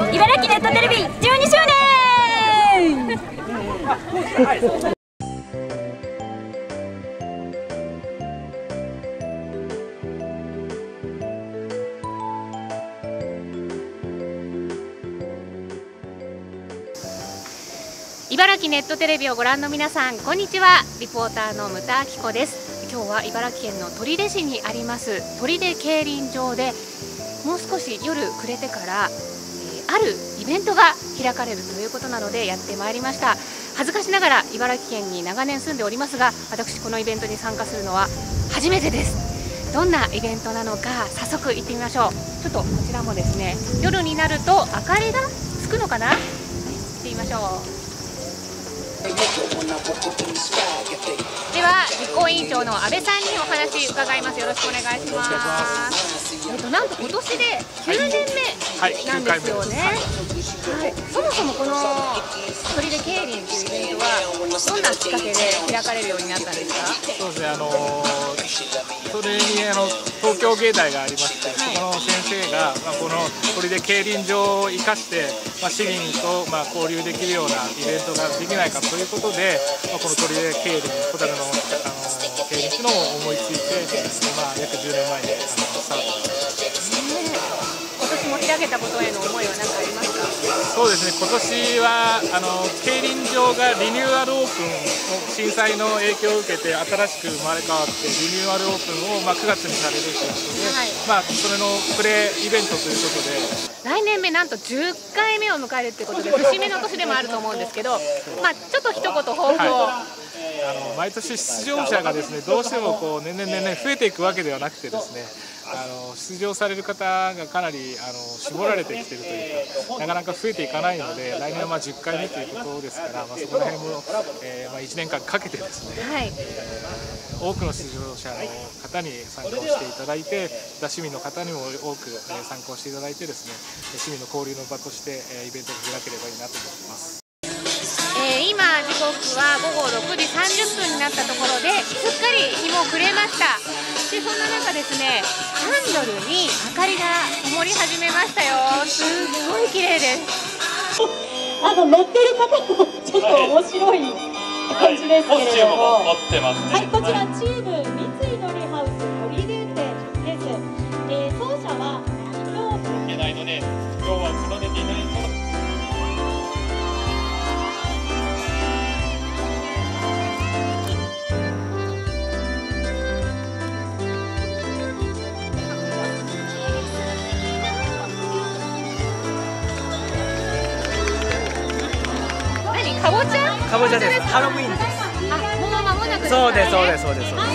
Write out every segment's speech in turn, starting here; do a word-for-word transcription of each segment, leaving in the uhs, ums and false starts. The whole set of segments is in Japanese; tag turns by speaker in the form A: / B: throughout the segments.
A: 茨城ネットテレビじゅうにしゅうねん
B: 茨城ネットテレビをご覧の皆さん、こんにちは。リポーターの牟田明子です。今日は茨城県の取手市にあります取手競輪場で、もう少し夜暮れてから、えー、あるイベントが開かれるということなのでやってまいりました。恥ずかしながら茨城県に長年住んでおりますが、私このイベントに参加するのは初めてです。どんなイベントなのか早速行ってみましょう。ちょっとこちらもですね、夜になると明かりがつくのかな、はい、行ってみましょう。では実行委員長の安倍さんにお話伺います。よろしくお願いします。えっとなんと今年できゅうねんめなんですよね。はい、そもそもこの取手競輪というイベントはどんなきっかけで開かれるようになったんですか？
C: そうですね、あのそれにあの東京芸大がありまして、はい、そこの先生が、まあ、この取手競輪場を生かして、まあ、市民と、まあ、交流できるようなイベントができないかということで、まあ、この取手競輪、ホタルの、あの競輪というのを思いついて、まあ、約じゅうねんまえにあのスタートしました。
B: 今年も開けたことへの思いは何かありますか？
C: そうですね、今年はあの競輪場がリニューアルオープン、震災の影響を受けて新しく生まれ変わってリニューアルオープンを、まあ、くがつにされるということで、はい、まあ、それのプレイベントということで、
B: 来年目なんとじゅっかいめを迎えるということで節目の年でもあると思うんですけど、まあ、ちょっと一言抱負を、はい、
C: あの毎年出場者がですね、どうしてもこう年々年々増えていくわけではなくてですね、あの出場される方がかなりあの絞られてきているというか、なかなか増えていかないので、来年はまあじゅっかいめということですから、まあ、そこら辺も、えーまあ、いちねんかんかけてですね、はい、多くの出場者の方に参加をしていただいて、市民の方にも多く参加をしていただいてですね、市民の交流の場としてイベントを開ければいいなと思っています。
B: えー、今時刻はごごろくじさんじゅっぷんになったところで、すっかり日も暮れました。でそんな中ですね、キャンドルに明かりが灯り始めましたよ。すごい綺麗です。
A: あの乗ってる方もちょっと面白い感じですけれども、はい、こちらチーム三井のりハウス取手店です。えー、走者は今日
C: いけないので、今日はこの出ていないと。
B: かぼちゃ？
D: かぼちゃです。ハロウィンです。
B: あ、もう間もなくですかね。
D: そうです、そうです、そうです。そうです。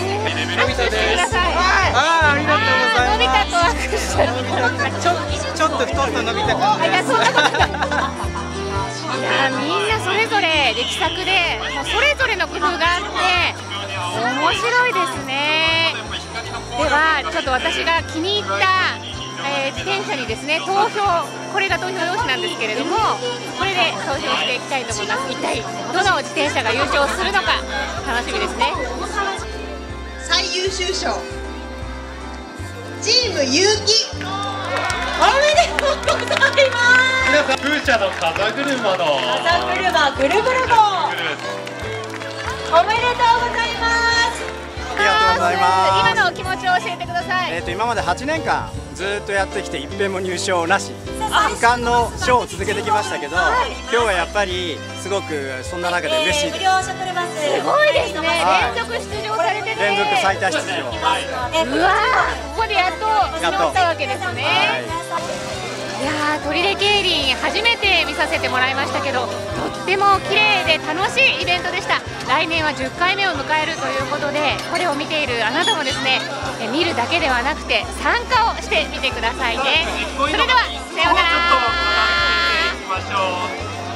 C: のび太です。
D: ああ、ありがとうございます。
B: のび太と握手しちゃう。
D: ちょ、ちょっと太ったのび太感
B: いや、
D: です。
B: そんなことない。いや、みんなそれぞれ力作で、もうそれぞれの工夫があって面白いですね。では、ちょっと私が気に入った、えー、自転車にですね、投票、これが投票用紙なんですけれども、これで投票していきたいと思います。一体どの自転車が優勝するのか楽しみですね。
E: 最優秀賞チーム有機、おめでとうございます。
C: 皆さん、風車の風車の
E: 風車ぐるぐる号、おめでとうございます。
D: ありがとうございます。
B: 今のお気持ちを教えてください。
D: えっと今まではちねんかんずっとやってきて一遍も入賞なし、無冠の賞を続けてきましたけど、今日はやっぱりすごくそんな中で嬉しいです。
B: すごいですね。連続出場されてね。
D: 連続最多出場。
B: うわー、ここでやっと乗ったわけですね。いやー、取手競輪初めて見させてもらいましたけど、とっても綺麗で楽しいイベントでした。来年はじゅっかいめを迎えるということで、これを見ているあなたもですね、見るだけではなくて参加をしてみてくださいね。それではさようなら。